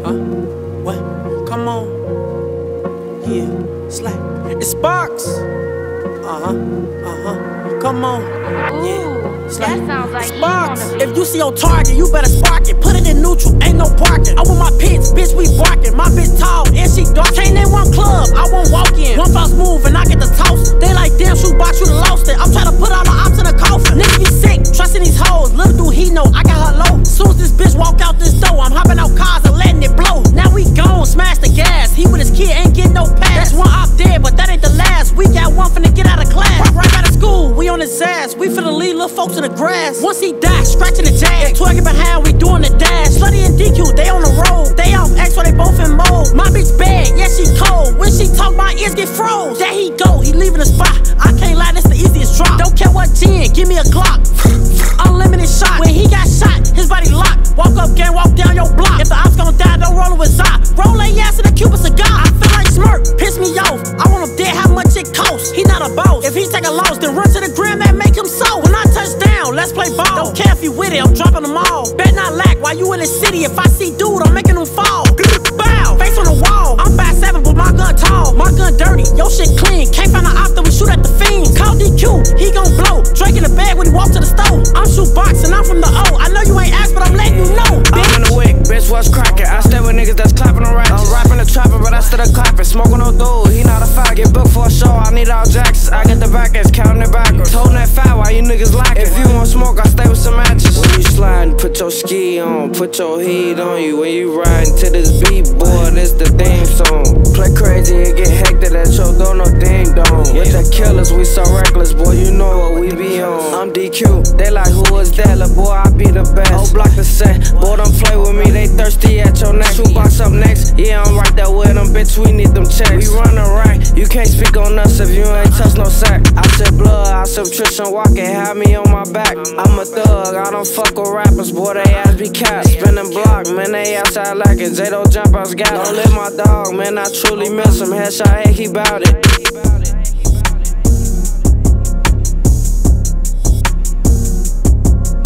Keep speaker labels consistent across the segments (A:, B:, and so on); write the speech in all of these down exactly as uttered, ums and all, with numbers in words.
A: Huh? What? Come on. Yeah, slap. It's Sparks. Uh-huh. Uh-huh. Come on. Yeah. Slap.
B: That sounds like
A: Sparks.
B: you
A: If you see your target, you better spark it. Put it in neutral, ain't no parking. I want my pits, bitch, we barking. My bitch tall and she dark. Can't name one club, I won't walk in. One false move and I get the toss. They like, damn, shootbox, you done lost it. I'm trying to put all the ops in a coffin. Niggas be sick, trusting these hoes. Little do he know, I got her low. Soon as this bitch walk out this door, I'm hopping out cars and letting it blow. Now we gone, smash the gas. He with his kid ain't getting no pass. That's one op dead, but that ain't the last. We got one finna get out of class. Right out of school, we on his ass. We finna leave little folks in the grass. Once he die, scratching the jag. Twerking behind, we doing the dash. Slutty and D Q, they on the road. They off X, so they both in mode. My bitch bad, yeah, she cold. When she talk, my ears get froze. There he go, he leaving the spot. I can't lie, this the easiest drop. Don't care what gen, give me a Glock. Unlimited shot. When he got shot, his body locked. Walk up, gang, walk down your block. If the ops gon' die, don't roll it with Zop. Roll a ass in a Cuban cigar. I feel like Smirk, piss me off. I want him dead, how much it costs. He not a boss. If he take a loss, then run to the gram and make him so. When I touch down, let's play ball. Don't care if you with it, I'm dropping them all. Bet not lack while you in the city. If I see dude, I'm making him fall. Bow, face on the wall. I'm five seven, but my gun tall. My gun dirty, your shit clean. Can't find an op that we shoot at the fiends. Call D Q, he gon' blow. Drake in the bag when he walk to the stove. I'm shoot boxing, I'm from the O. I know you ain't asked, but I'm letting you know.
C: Bitch. I'm in the wick, bitch, what's cracking? I stay with niggas that's clapping on rap. I'm rapping the trapper, but I still a clapping. Smoking no dude, he not a fire. Get booked for a show, I need all jackets. I get the back ends, counting it backwards. Holding that fat while you niggas lacking. If you want smoke, I stay with some matches. When you sliding, put your ski on, put your heat on you. When you riding to this beat, boy, this the theme song. Play crazy and get hectic at your door, no ding dong. With the killers, we so reckless, boy, you know what we be on. I'm D Q, they like who is that? Lil' boy, I be the best. Oh, block the set, boy, don't play with me, they thirsty at your neck. Shootbox up next, yeah, I'm right there with them, bitch, we need them checks. We running right, you can't speak on us if you ain't touch no sack. I said blood, I subtrition walking, have me on my back. I'm a thug, I don't fuck with rappers, boy, they ass be capped. Spinning block, man, they outside like it. J-Do jumpers got it. Don't let my dog, man, I truly miss him. Headshot, hey, he bout it.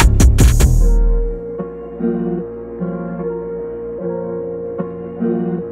A: Thank you.